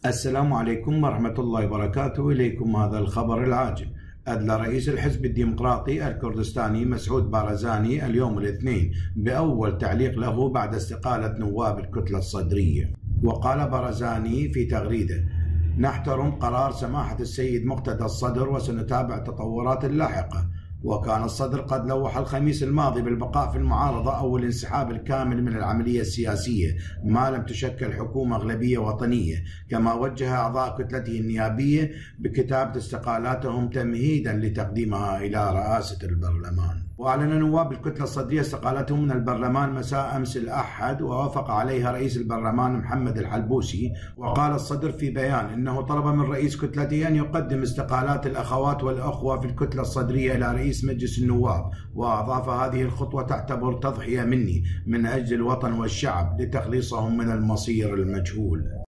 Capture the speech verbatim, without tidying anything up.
السلام عليكم ورحمة الله وبركاته. إليكم هذا الخبر العاجل. أدلى رئيس الحزب الديمقراطي الكردستاني مسعود بارزاني اليوم الاثنين بأول تعليق له بعد استقالة نواب الكتلة الصدرية. وقال بارزاني في تغريده: نحترم قرار سماحة السيد مقتدى الصدر وسنتابع التطورات اللاحقة. وكان الصدر قد لوح الخميس الماضي بالبقاء في المعارضة أو الانسحاب الكامل من العملية السياسية ما لم تشكل حكومة أغلبية وطنية، كما وجه أعضاء كتلته النيابية بكتابة استقالاتهم تمهيدا لتقديمها إلى رئاسة البرلمان. وأعلن نواب الكتلة الصدرية استقالتهم من البرلمان مساء أمس الأحد، ووافق عليها رئيس البرلمان محمد الحلبوسي. وقال الصدر في بيان إنه طلب من رئيس كتلته أن يقدم استقالات الأخوات والأخوة في الكتلة الصدرية إلى رئيس مجلس النواب، وأضاف: هذه الخطوة تعتبر تضحية مني من أجل الوطن والشعب لتخليصهم من المصير المجهول.